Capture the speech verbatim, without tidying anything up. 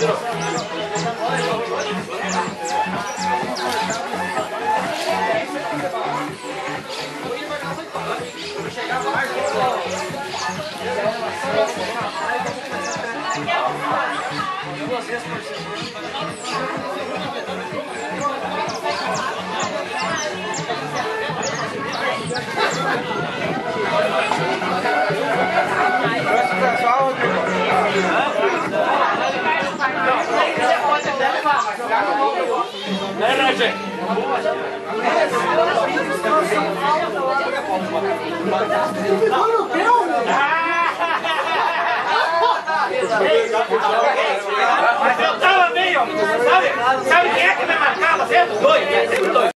Né, Rajé? Mas eu tava bem, ó. Sabe? Sabe quem é que me marcava? Sempre dois, sempre dois.